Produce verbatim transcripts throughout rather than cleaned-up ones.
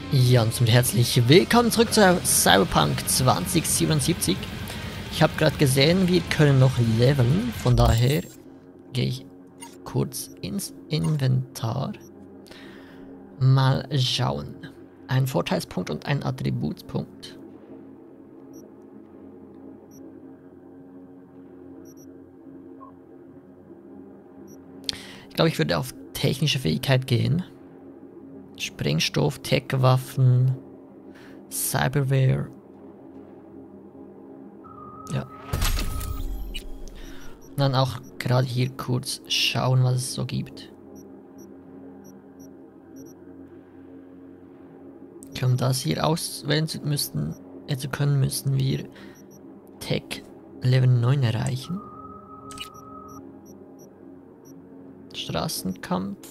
Ja, und somit herzlich willkommen zurück zu Cyberpunk zwanzig siebenundsiebzig. Ich habe gerade gesehen, wir können noch leveln, von daher gehe ich kurz ins Inventar. Mal schauen. Ein Vorteilspunkt und ein Attributspunkt. Ich glaube, ich würde auf technische Fähigkeit gehen. Sprengstoff, Tech-Waffen, Cyberware. Ja. Und dann auch gerade hier kurz schauen, was es so gibt. Um das hier auswählen zu müssen, äh, zu können, müssen wir Tech Level neun erreichen. Straßenkampf.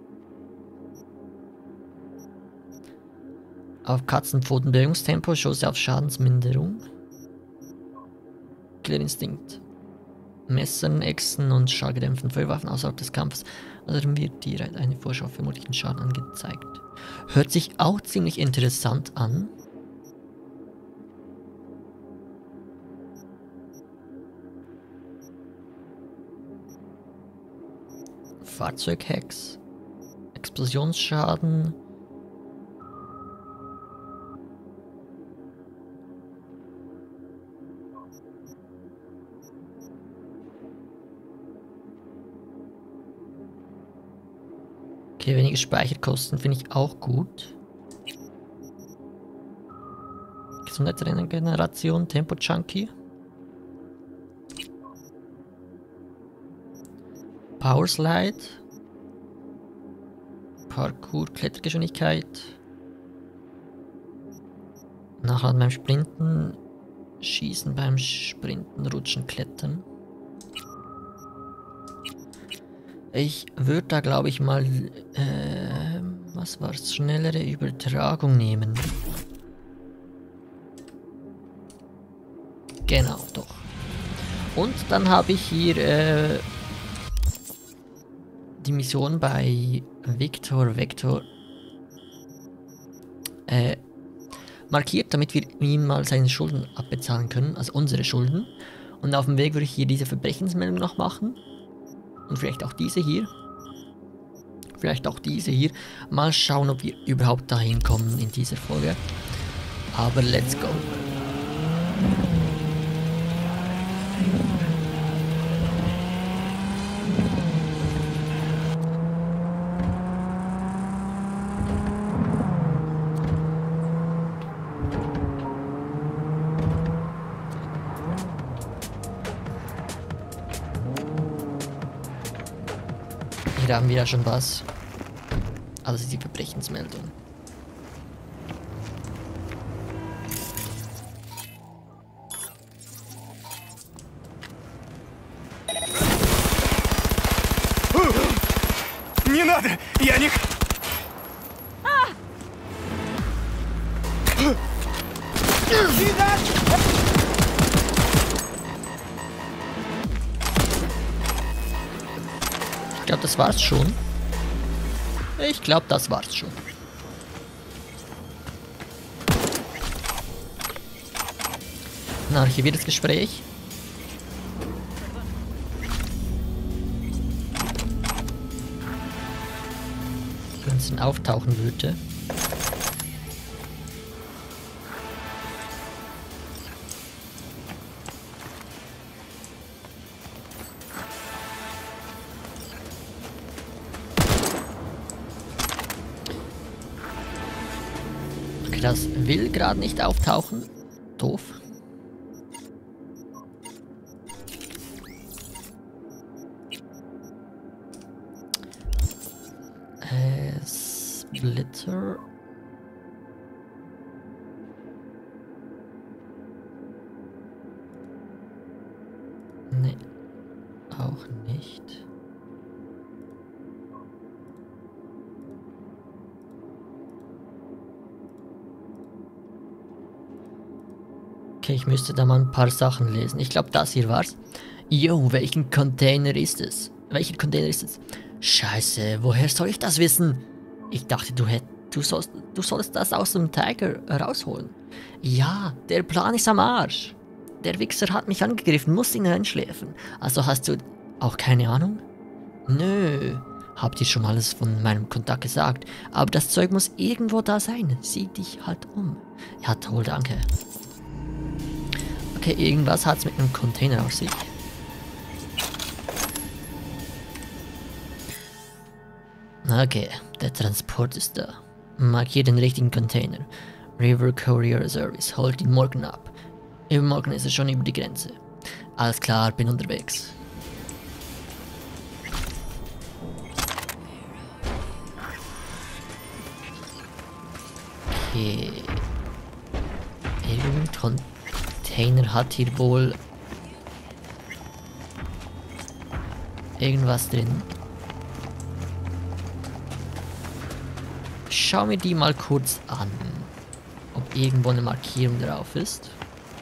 Auf Katzenpfoten Bewegungstempo, Chance auf Schadensminderung. Killerinstinkt. Messern, Echsen und schallgedämpften Feuerwaffen außerhalb des Kampfes. Also wird dir eine Vorschau für möglichen Schaden angezeigt. Hört sich auch ziemlich interessant an. Fahrzeughacks. Explosionsschaden. Okay, wenige Speicherkosten finde ich auch gut. Gesundheitsregeneration, Tempo Junkie. Power Slide. Parkour, Klettergeschwindigkeit. Nachladen beim Sprinten. Schießen beim Sprinten, Rutschen, Klettern. Ich würde da, glaube ich, mal, äh, was war's, schnellere Übertragung nehmen. Genau, doch. Und dann habe ich hier äh, die Mission bei Victor Vector äh, markiert, damit wir ihm mal seine Schulden abbezahlen können, also unsere Schulden. Und auf dem Weg würde ich hier diese Verbrechensmeldung noch machen. Und vielleicht auch diese hier. Vielleicht auch diese hier. Mal schauen, ob wir überhaupt dahin kommen in dieser Folge. Aber let's go. Hier haben wir ja schon was. Also die Verbrechensmeldung. Не надо! Я не... Ich glaube, das war's schon. Ich glaube, das war's schon. Na, archiviert das Gespräch. Wenn es dann auftauchen würde. Das will gerade nicht auftauchen. Doof. Äh, Splitter. Nee, auch nicht. Okay, ich müsste da mal ein paar Sachen lesen. Ich glaube, das hier war's. Yo, welchen Container ist es? Welcher Container ist es? Scheiße, woher soll ich das wissen? Ich dachte, du hätt, Du sollst, du sollst das aus dem Tiger rausholen. Ja, der Plan ist am Arsch. Der Wichser hat mich angegriffen, muss ihn einschläfen. Also hast du auch keine Ahnung? Nö, habt ihr schon alles von meinem Kontakt gesagt. Aber das Zeug muss irgendwo da sein. Sieh dich halt um. Ja, toll, danke. Okay, irgendwas hat es mit einem Container auf sich. Okay, der Transport ist da. Markier den richtigen Container. River Courier Service, holt ihn morgen ab. Übermorgen ist er schon über die Grenze. Alles klar, bin unterwegs. Okay. Irgendein Container hat hier wohl irgendwas drin. Schau mir die mal kurz an, ob irgendwo eine Markierung drauf ist.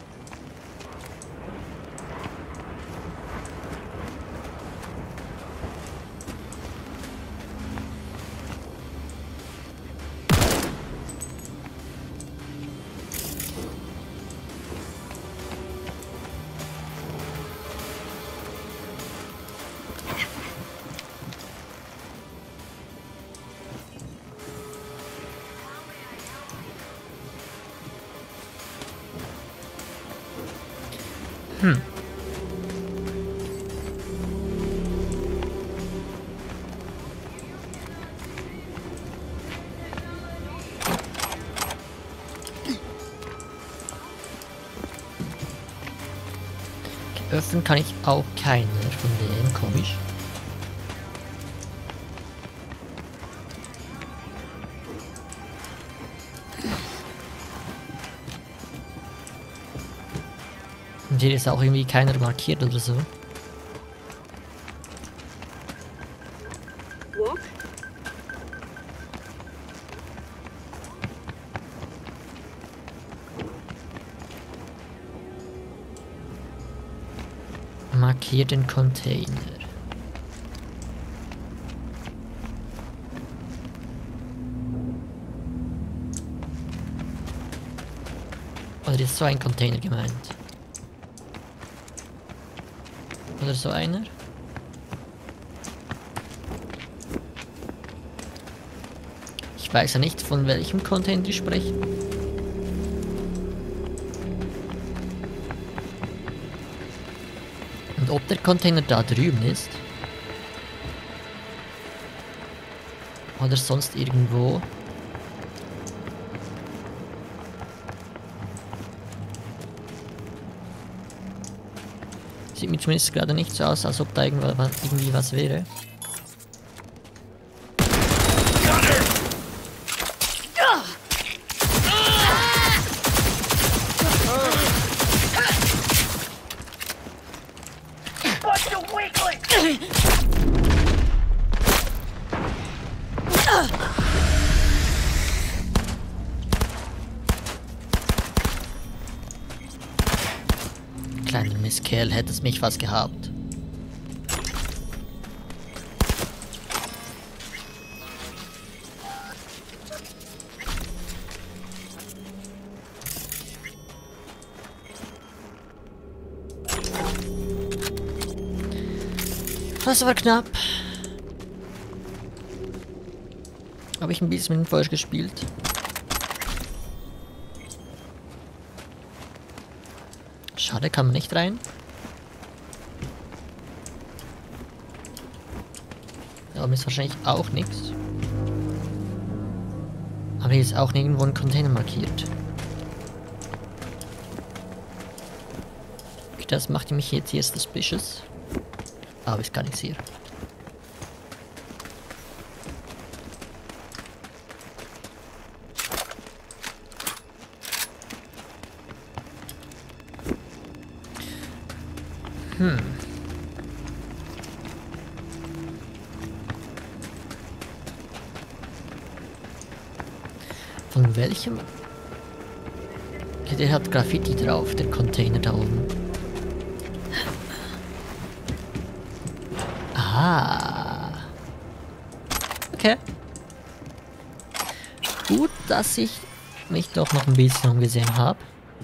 Hm. Öffnen kann ich auch keine von denen, komisch. Und hier ist auch irgendwie keiner markiert oder so. Walk? Markier den Container. Oder ist so ein Container gemeint? Oder so einer? Ich weiß ja nicht, von welchem Container die sprechen. Und ob der Container da drüben ist. Oder sonst irgendwo. Sieht mir zumindest gerade nicht so aus, als ob da irgendwas, irgendwie was wäre. Kleiner Mistkerl, hätte es mich was gehabt. Das war knapp. Habe ich ein bisschen mit dem Feuer gespielt. Schade, kann man nicht rein. Da oben ist wahrscheinlich auch nichts. Aber hier ist auch nirgendwo ein Container markiert. Okay, das macht mich jetzt hier suspicious. Aber ist gar nichts hier. Hm. Von welchem? Okay, der hat Graffiti drauf, der Container da oben. Ah. Okay. Gut, dass ich mich doch noch ein bisschen umgesehen habe.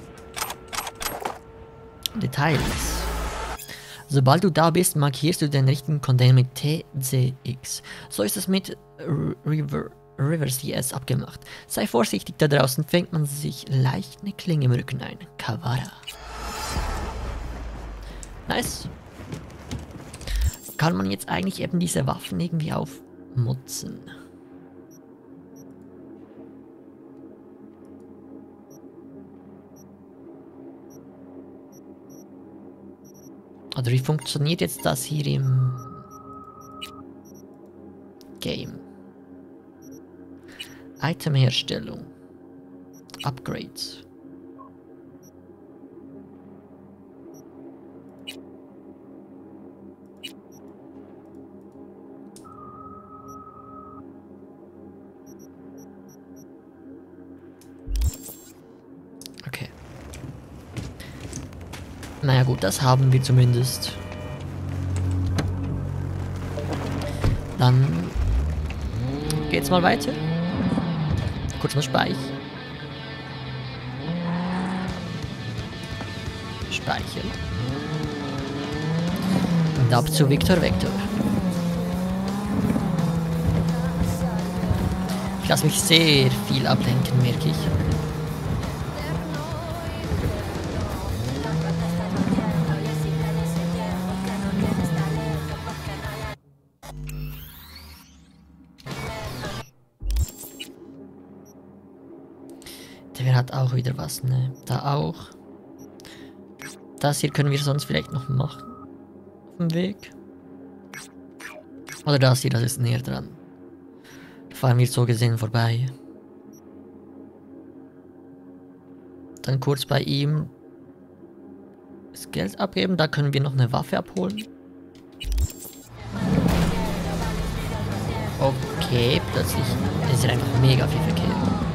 Details. Sobald du da bist, markierst du den richtigen Container mit T C X. So ist es mit River, River C S abgemacht. Sei vorsichtig, da draußen fängt man sich leicht eine Klinge im Rücken ein. Kawara. Nice. Kann man jetzt eigentlich eben diese Waffen irgendwie aufmutzen? Oder wie funktioniert jetzt das hier im Game? Itemherstellung. Upgrades. Okay. Naja gut, das haben wir zumindest. Dann geht's mal weiter. Kurz mal speichern. Speichern. Und ab zu Victor Vector. Ich lasse mich sehr viel ablenken, merke ich. Der hat auch wieder was, ne? Da auch. Das hier können wir sonst vielleicht noch machen. Auf dem Weg. Oder das hier, das ist näher dran. Da fahren wir so gesehen vorbei. Dann kurz bei ihm das Geld abgeben. Da können wir noch eine Waffe abholen. Okay, plötzlich ist hier einfach mega viel Verkehr.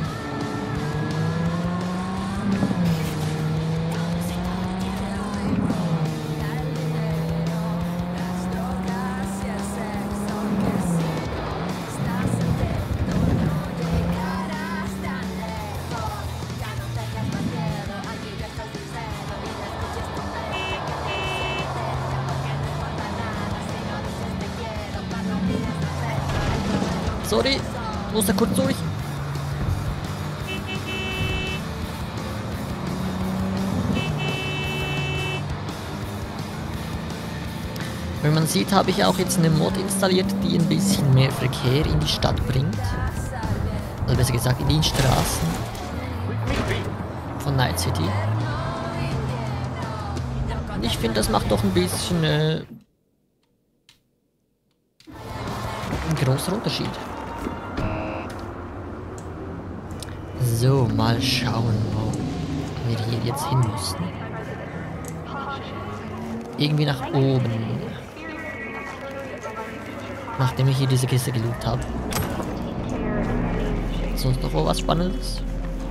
Sorry, muss da kurz durch. Wie man sieht, habe ich auch jetzt eine Mod installiert, die ein bisschen mehr Verkehr in die Stadt bringt. Also besser gesagt in die Straßen von Night City. Und ich finde, das macht doch ein bisschen äh, einen großen Unterschied. So, mal schauen, wo wir hier jetzt hin müssen. Irgendwie nach oben. Nachdem ich hier diese Kiste gelootet habe. Sonst noch was Spannendes?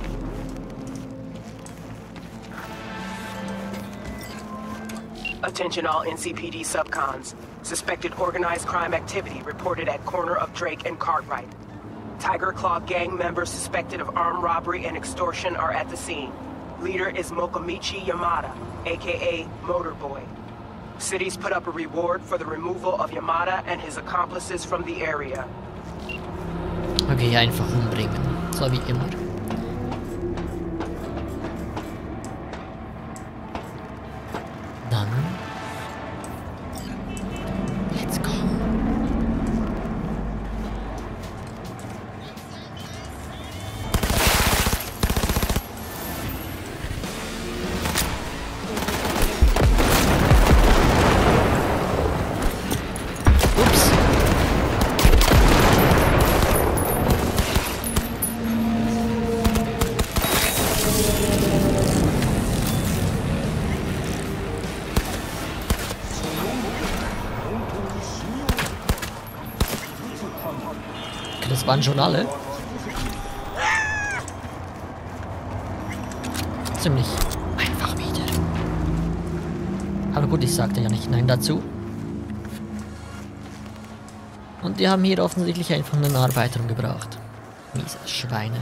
Attention all N C P D subcons. Suspected organized crime activity reported at corner of Drake and Cartwright. Tiger Claw gang members suspected of armed robbery and extortion are at the scene. Leader is Mokamichi Yamada, aka Motorboy. Cities put up a reward for the removal of Yamada and his accomplices from the area. Okay, einfach umbringen. So wie immer. Dann. Let's go. Ups. Das waren schon alle. Ziemlich einfach wieder. Aber gut, ich sagte ja nicht nein dazu. Und die haben hier offensichtlich einfach einen Arbeiter umgebracht. Miese Schweine.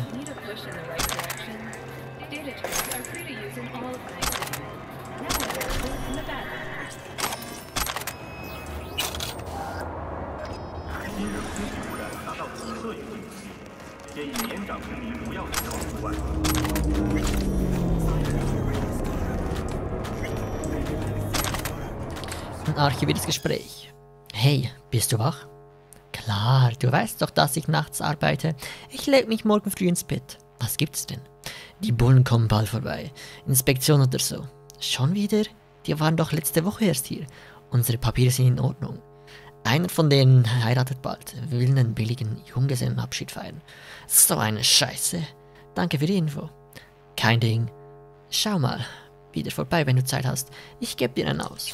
Ein archiviertes Gespräch. Hey, bist du wach? Klar, du weißt doch, dass ich nachts arbeite. Ich leg mich morgen früh ins Bett. Was gibt's denn? Die Bullen kommen bald vorbei. Inspektion oder so. Schon wieder? Die waren doch letzte Woche erst hier. Unsere Papiere sind in Ordnung. Einer von denen heiratet bald, will einen billigen Junggesellenabschied feiern. So eine Scheiße. Danke für die Info. Kein Ding. Schau mal. Wieder vorbei, wenn du Zeit hast. Ich gebe dir einen aus.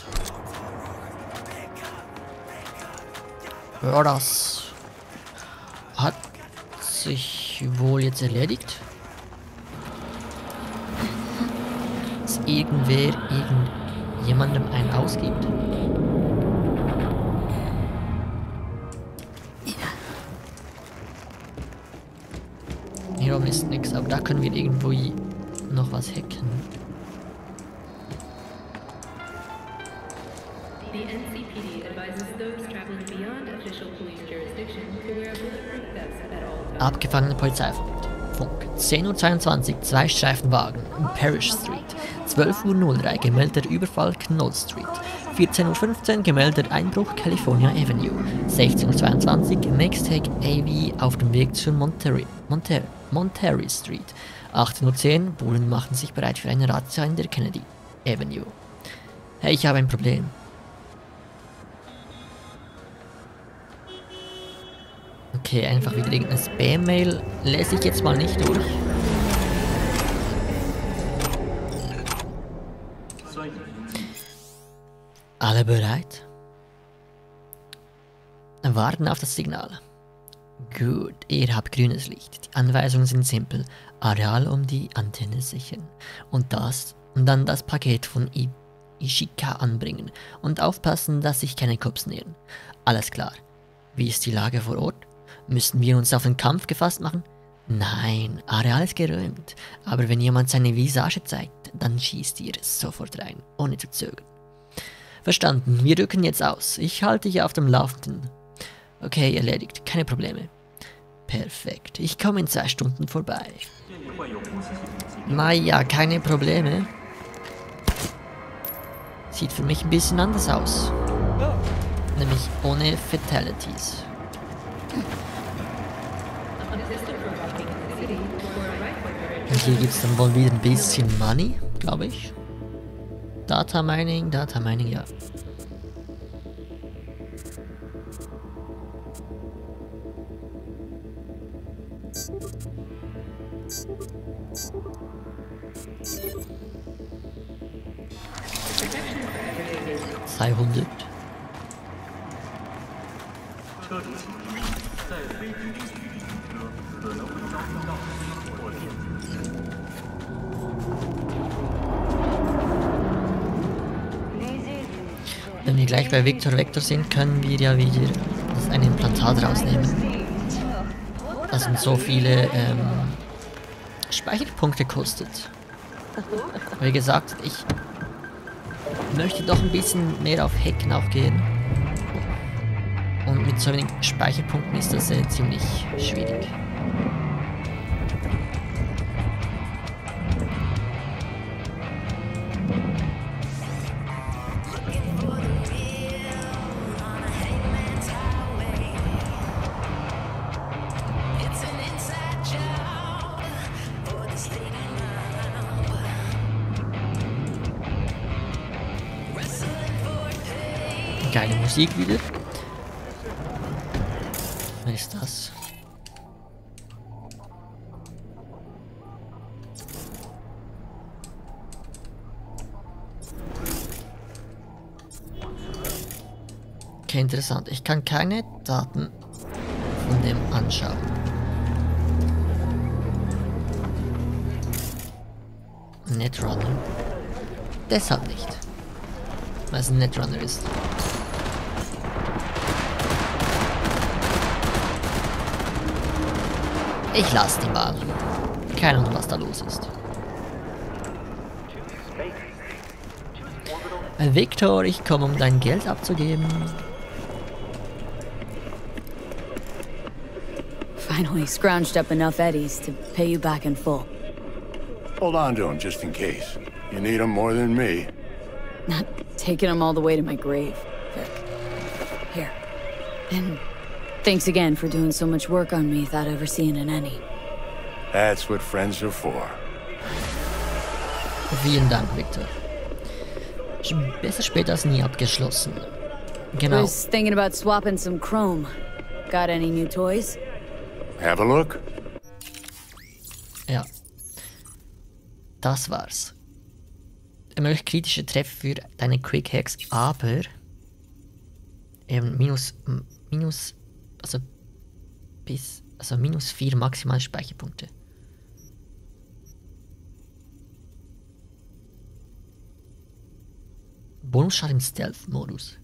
Ja, das hat sich wohl jetzt erledigt. Dass irgendwer irgendjemandem einen ausgibt. Hier oben ist nichts, aber da können wir irgendwo noch was hacken. The N C P D advises those traveling beyond official police jurisdiction to wear a bulletproof vest at all times. Abgefangene Polizeifunk. Funk. zehn Uhr zweiundzwanzig, zwei Streifenwagen. Parish Street. zwölf Uhr null drei, gemeldeter Überfall Knoll Street. vierzehn Uhr fünfzehn, gemeldeter Einbruch California Avenue. sechzehn Uhr zweiundzwanzig, Mixtake A V auf dem Weg zur Monterey, Monter, Monterey Street. achtzehn Uhr zehn, Bullen machen sich bereit für eine Razzia in der Kennedy Avenue. Hey, ich habe ein Problem. Okay, einfach wieder irgendeine Spam-Mail. Lese ich jetzt mal nicht durch. Alle bereit? Warten auf das Signal. Gut, ihr habt grünes Licht. Die Anweisungen sind simpel. Areal um die Antenne sichern. Und das, und dann das Paket von I Ishika anbringen. Und aufpassen, dass sich keine Cops nähern. Alles klar. Wie ist die Lage vor Ort? Müssen wir uns auf den Kampf gefasst machen? Nein, Areal ist geräumt. Aber wenn jemand seine Visage zeigt, dann schießt ihr sofort rein, ohne zu zögern. Verstanden, wir rücken jetzt aus. Ich halte dich auf dem Laufenden. Okay, erledigt, keine Probleme. Perfekt, ich komme in zwei Stunden vorbei. Naja, keine Probleme. Sieht für mich ein bisschen anders aus. Nämlich ohne Fatalities. Und hier gibt es dann wohl wieder ein bisschen Money, glaube ich. Data Mining, Data Mining, ja. zweihundert. Wenn wir gleich bei Victor Vector sind, können wir ja wieder das eine Implantat rausnehmen. Das uns so viele ähm, Speicherpunkte kostet. Wie gesagt, ich möchte doch ein bisschen mehr auf Hacken auch gehen. Und mit so wenig Speicherpunkten ist das äh, ziemlich schwierig. Geile Musik wieder. Was ist das? Okay, interessant. Ich kann keine Daten von dem anschauen. Netrunner. Deshalb nicht. Weil es ein Netrunner ist. Ich lasse die mal. Keine Ahnung, was da los ist. Äh, Victor, ich komme, um dein Geld abzugeben. Finally scrounged up enough eddies to pay you back in full. Hold on to them just in case. You need them more than me. Not taking them all the way to my grave. Vic. Here. And thanks again for doing so much work on me without ever seeing an any. That's what friends are for. Vielen Dank, Victor. Besser später als nie abgeschlossen. Genau. Was thinking about swapping some chrome. Got any new toys? Have a look. Ja. Das war's. Ermöglicht kritische Treffer für deine Quick Hacks, aber ähm, minus, minus, also bis, also minus vier maximal Speicherpunkte. Bonusschaden im Stealth-Modus.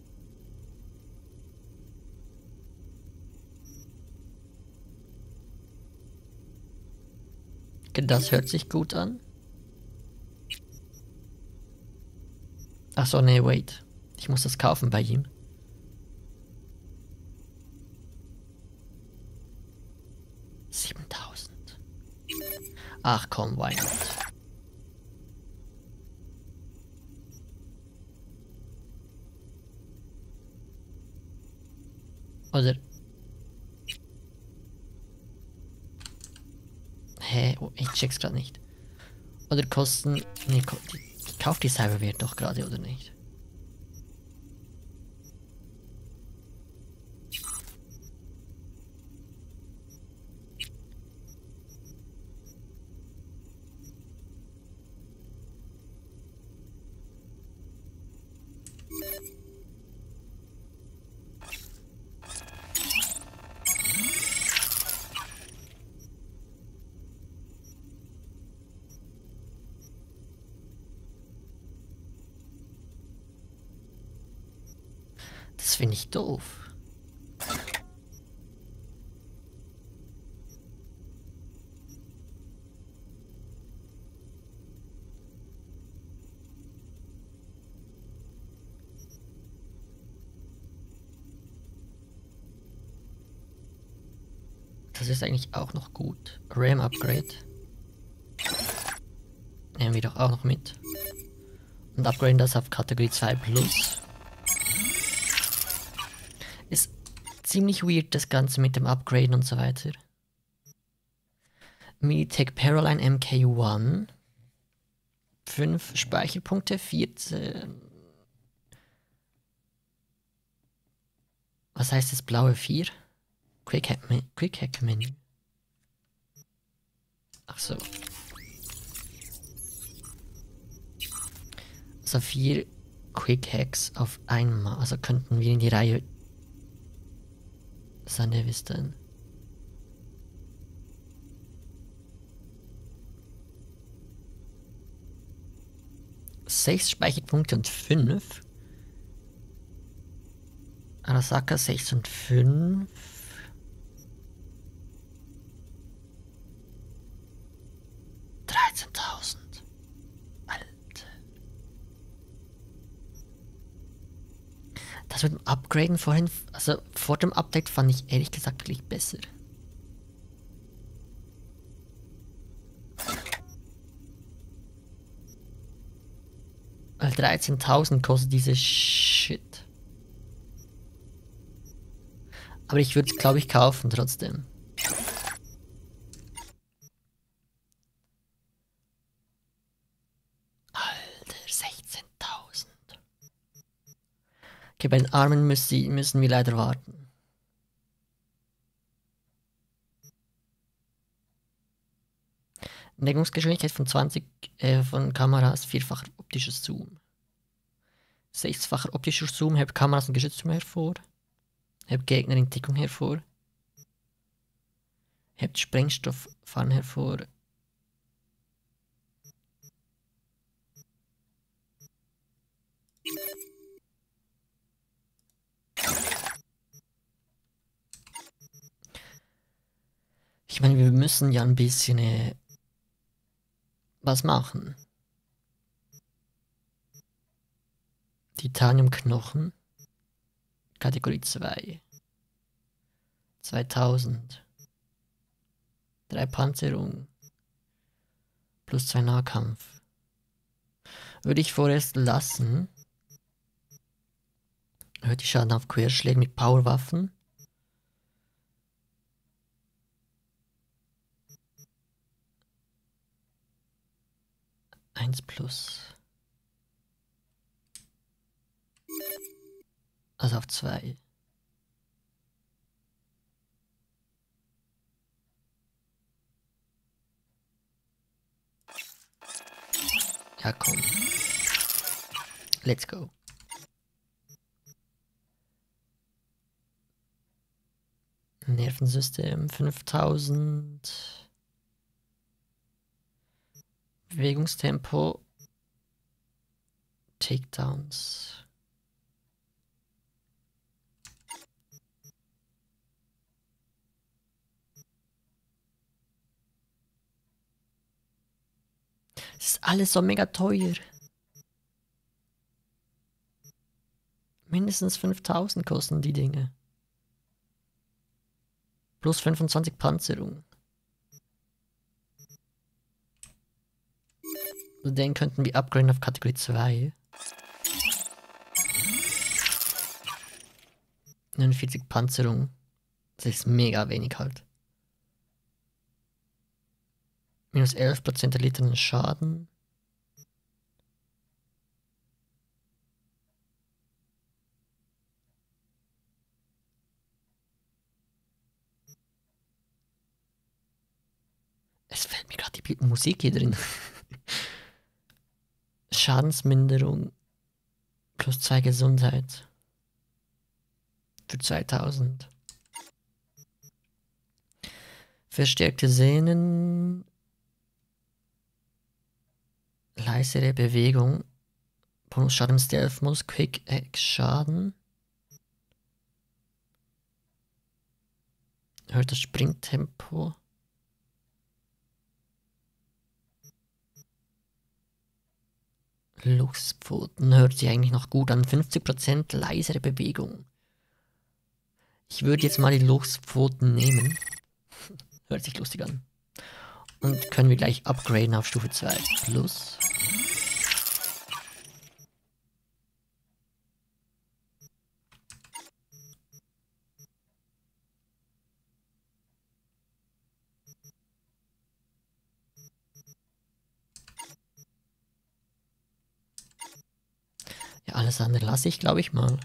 Das hört sich gut an. Achso, nee, wait. Ich muss das kaufen bei ihm. siebentausend. Ach komm, why not? Oder... Hä? Oh, ich check's gerade nicht. Oder kosten... Nee, ko die, ich kauf die Cyberwert doch gerade, oder nicht? Das finde ich doof. Das ist eigentlich auch noch gut. RAM-Upgrade. Nehmen wir doch auch noch mit. Und upgraden das auf Kategorie zwei Plus. Ist ziemlich weird, das Ganze mit dem Upgraden und so weiter. Militech Paroline M K eins. fünf Speicherpunkte, vierzehn. Was heißt das blaue vier? Quick Hack, Quick Hack Menü. Ach so. Also vier Quick Hacks auf einmal. Also könnten wir in die Reihe Sanne Vista. Sechs Speicherpunkte und fünf. Arasaka sechs und fünf. dreizehntausend. Alter. Das mit dem Upgraden vorhin, also vor dem Update fand ich ehrlich gesagt wirklich besser. Weil dreizehntausend kostet diese Shit. Aber ich würde es, glaube ich, kaufen trotzdem. Alter, sechzehntausend. Okay, bei den Armen müssen, müssen wir leider warten. Entdeckungsgeschwindigkeit von zwanzig äh, von Kameras, vierfacher optisches Zoom. Sechsfacher optischer Zoom hebt Kameras und Geschütztürme hervor. Hebt Gegner in Deckung hervor. Hebt Sprengstofffahren hervor. Ich Ich meine, wir müssen ja ein bisschen äh, was machen. Titaniumknochen. Kategorie zwei. zweitausend. Drei Panzerung. Plus zwei Nahkampf. Würde ich vorerst lassen. Erhöht die Schaden auf Querschläge mit Powerwaffen. Eins plus. Also auf zwei. Ja, komm. Let's go. Nervensystem fünftausend. Bewegungstempo. Takedowns. Das ist alles so mega teuer. Mindestens fünftausend kosten die Dinge. Plus fünfundzwanzig Panzerung. Also den könnten wir upgraden auf Kategorie zwei. neunundvierzig Panzerung. Das ist mega wenig halt. Minus elf Prozent erlittenen Schaden. Es fällt mir gerade die Musik hier drin. Schadensminderung. Plus zwei Gesundheit. Für zweitausend. Verstärkte Sehnen. Leisere Bewegung. Bonusschaden im Stealth-Modus. Quick-Hack-Schaden. Erhöht das Springtempo. Luchspfoten hört sich eigentlich noch gut an. fünfzig Prozent leisere Bewegung. Ich würde jetzt mal die Luchspfoten nehmen. Hört sich lustig an. Und können wir gleich upgraden auf Stufe zwei plus. Ja, alles andere lasse ich, glaube ich mal.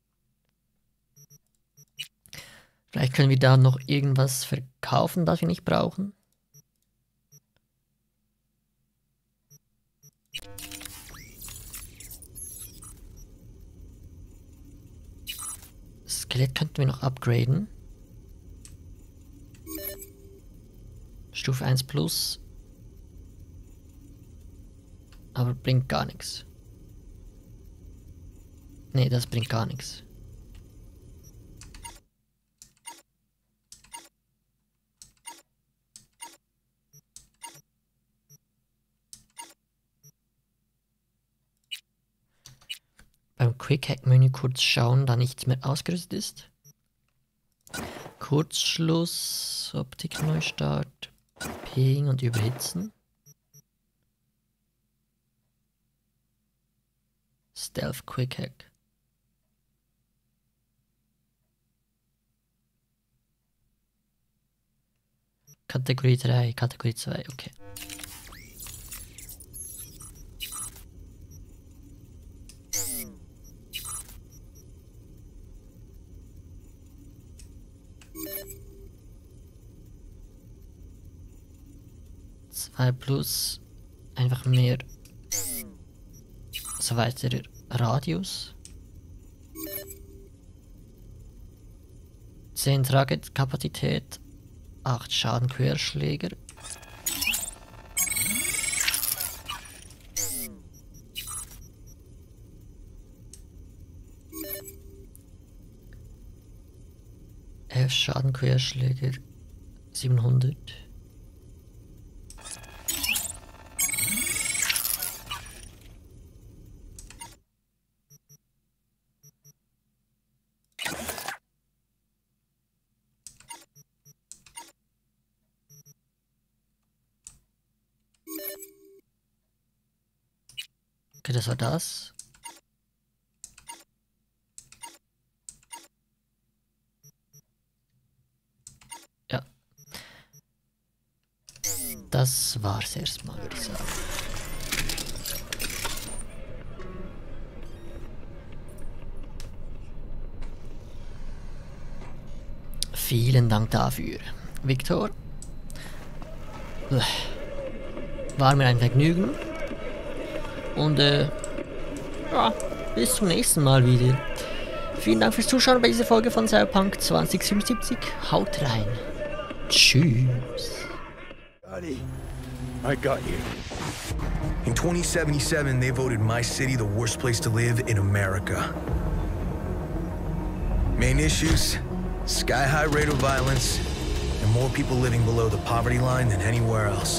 Vielleicht können wir da noch irgendwas verkaufen, das wir nicht brauchen. Skelett könnten wir noch upgraden. Stufe eins plus. Aber bringt gar nichts. Nee, das bringt gar nichts. Beim Quick-Hack-Menü kurz schauen, da nichts mehr ausgerüstet ist. Kurzschluss, Optik-Neustart, Ping und Überhitzen. Stealth Quick-Hack. Kategorie drei, Kategorie zwei, okay. zwei plus, einfach mehr, so weiterer Radius. zehn Tragekapazität, acht Schaden Querschläger. elf Schaden Querschläger, siebenhundert. Okay, das war das. Ja. Das war's erstmal, würde ich sagen. Vielen Dank dafür, Victor. War mir ein Vergnügen. Und äh, ja, bis zum nächsten Mal wieder. Vielen Dank fürs Zuschauen bei dieser Folge von Cyberpunk zwanzig siebenundsiebzig. Haut rein. Tschüss. Buddy, I got you. In twenty seventy-seven, they voted my city the worst place to live in America. Main issues, sky-high rate of violence, and more people living below the poverty line than anywhere else.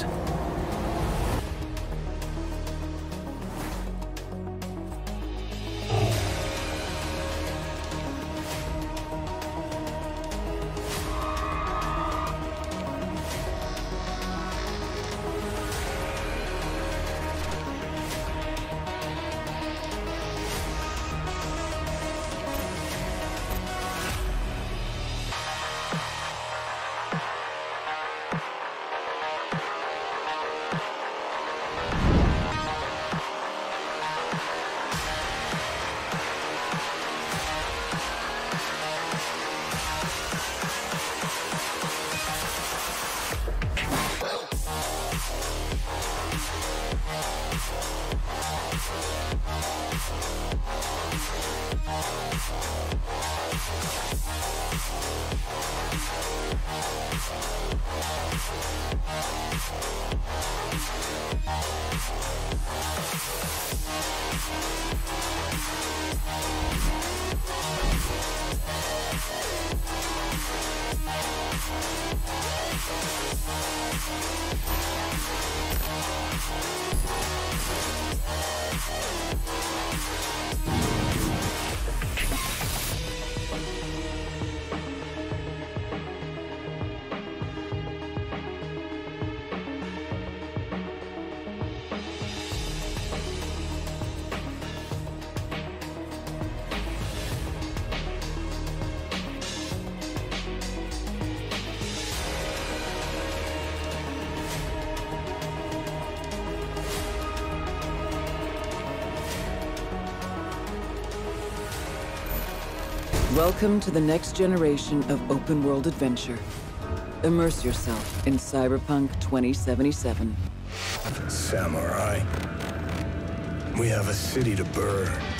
Welcome to the next generation of open-world adventure. Immerse yourself in Cyberpunk twenty seventy-seven. Samurai. We have a city to burn.